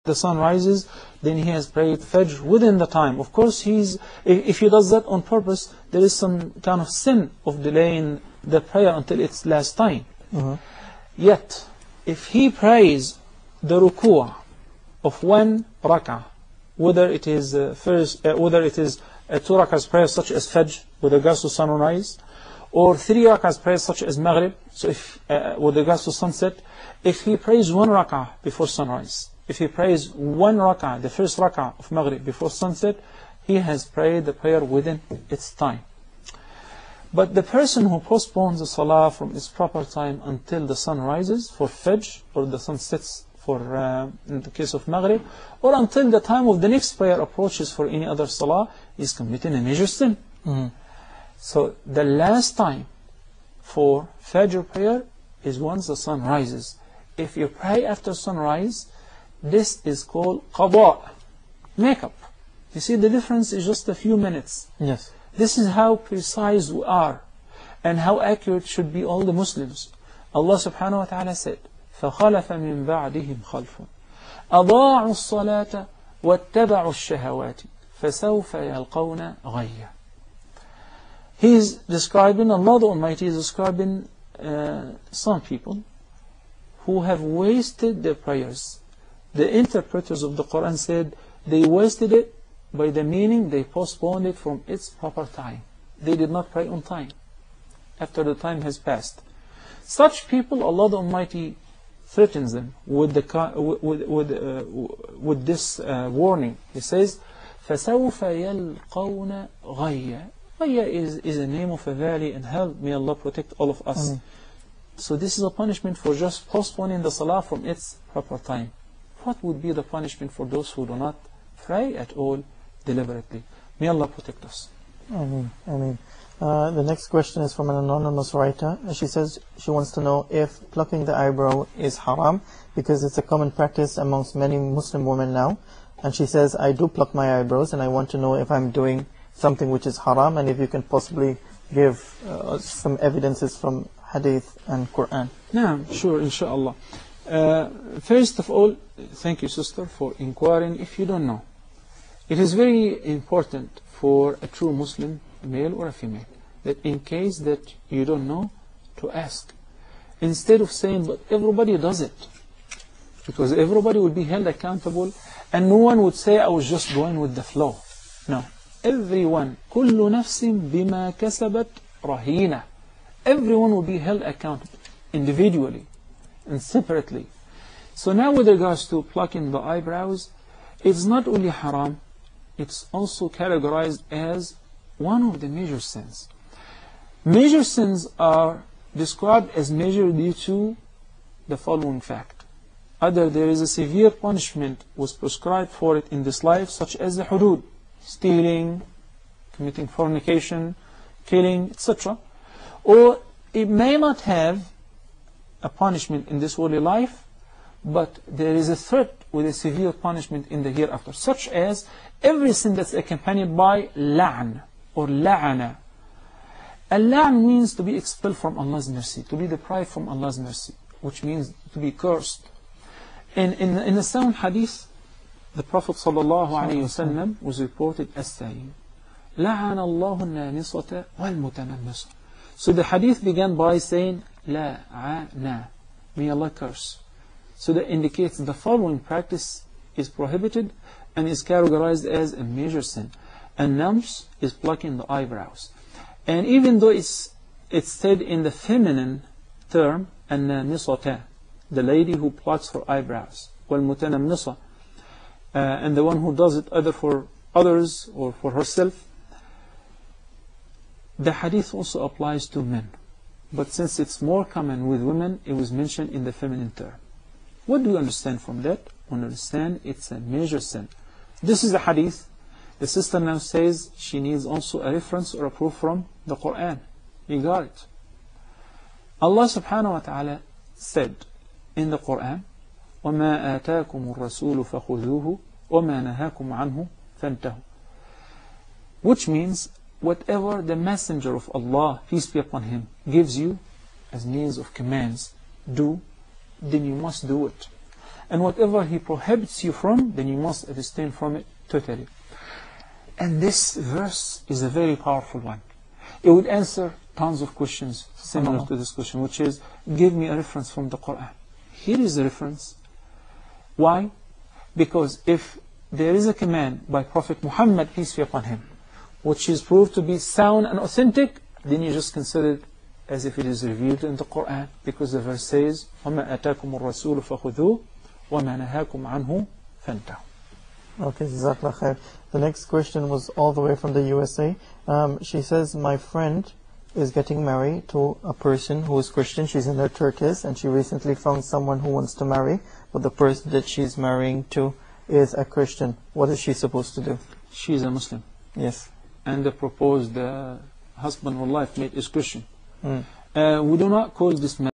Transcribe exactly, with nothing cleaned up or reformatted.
the sun rises, then he has prayed Fajr within the time. Of course, he's if he does that on purpose, there is some kind of sin of delaying the prayer until its last time. Mm-hmm. Yet, if he prays the ruku' of one rak'ah, whether it is uh, first, uh, whether it is a two rak'ahs prayer such as Fajr with regards to sunrise, or three rak'ahs prayer such as Maghrib, so if uh, with regards to sunset, if he prays one rak'ah before sunrise, if he prays one rak'ah, the first rak'ah of Maghrib before sunset, he has prayed the prayer within its time. But the person who postpones the salah from its proper time until the sun rises for Fajr, or the sun sets for, uh, in the case of Maghrib, or until the time of the next prayer approaches for any other salah, is committing a major sin. Mm-hmm. So the last time for Fajr prayer is once the sun rises. If you pray after sunrise, this is called qada, makeup. You see, the difference is just a few minutes. Yes. This is how precise we are, and how accurate should be all the Muslims. Allah subhanahu wa ta'ala said, فَخَلَفَ مِن بَعْدِهِمْ خَلْفٌ أَضَاعُوا الصَّلَاةَ وَاتَّبَعُوا الشَّهَوَاتِ فَسَوْفَ يَلْقَوْنَ غَيًّا. He is describing, Allah the Almighty is describing uh, some people who have wasted their prayers. The interpreters of the Quran said they wasted it by the meaning they postponed it from its proper time. They did not pray on time after the time has passed. Such people, Allah the Almighty threatens them with the with with, uh, with this uh, warning. He says, فَسَوْفَ يَلْقَوْنَ غَيًّا. Ghayya is, is a name of a valley in hell. May Allah protect all of us. Amen. So this is a punishment for just postponing the salah from its proper time. What would be the punishment for those who do not pray at all deliberately? May Allah protect us. Ameen. Ameen. Uh, the next question is from an anonymous writer. She says she wants to know if plucking the eyebrow is haram, because it's a common practice amongst many Muslim women now. And she says, I do pluck my eyebrows, and I want to know if I'm doing something which is haram, and if you can possibly give uh, some evidences from Hadith and Quran. Yeah, sure, inshallah. Uh, first of all, thank you, sister, for inquiring if you don't know. It is very important for a true Muslim, male or a female, that in case that you don't know, to ask. Instead of saying, but everybody does it. Because everybody will be held accountable, and no one would say, I was just going with the flow. No. Everyone, كل نفس بما كسبت رهينة. Everyone will be held accountable, individually and separately. So now with regards to plucking the eyebrows, it's not only haram, it's also categorized as one of the major sins. Major sins are described as major due to the following fact. Either there is a severe punishment was prescribed for it in this life, such as the hudud, stealing, committing fornication, killing, et cetera. Or it may not have a punishment in this worldly life, but there is a threat with a severe punishment in the hereafter, such as every sin that's accompanied by la'an or la'ana. Al-la'n means to be expelled from Allah's mercy, to be deprived from Allah's mercy, which means to be cursed. In, in, in the sound hadith, the Prophet ﷺ was reported as saying, لَعَنَ اللَّهُ النَّامِصَةَ وَالْمُتَنَمِّصَةَ. So the hadith began by saying, لَعَنَا. May Allah curse. So that indicates the following practice is prohibited and is categorized as a major sin. And nams is plucking the eyebrows. And even though it's, it's said in the feminine term, النَّامِصَةَ, the lady who plucks her eyebrows, وَالْمُتَنَمِّصَةَ, Uh, and the one who does it either for others or for herself. The hadith also applies to men, but since it's more common with women, it was mentioned in the feminine term. What do we understand from that? We understand it's a major sin. This is the hadith. The sister now says she needs also a reference or a proof from the Quran. You got it. Allah subhanahu wa ta'ala said in the Quran, وَمَا آتَاكُمُ الرَّسُولُ فَخُذُوهُ وَمَا نَهَاكُمْ عَنْهُ فَانْتَهُوا. Which means, whatever the messenger of Allah, peace be upon him, gives you as means of commands, do, then you must do it. And whatever he prohibits you from, then you must abstain from it totally. And this verse is a very powerful one. It would answer tons of questions similar to this question, which is, give me a reference from the Quran. Here is the reference. Why? Because if there is a command by Prophet Muhammad, peace be upon him, which is proved to be sound and authentic, then you just consider it as if it is revealed in the Quran, because the verse says, وَمَا أَتَاكُمُ الرَّسُولُ فَخُذُوهُ وَمَا نَهَاكُمْ عَنْهُ فَانْتَهُوا. Okay, Jazakallah khair. The next question was all the way from the U S A. Um, she says, my friend is getting married to a person who is Christian. She's in her thirties, and she recently found someone who wants to marry, but the person that she's marrying to is a Christian. What is she supposed to do? She is a Muslim. Yes. And the proposed uh, husband or wife mate is Christian. Mm. Uh, we do not call this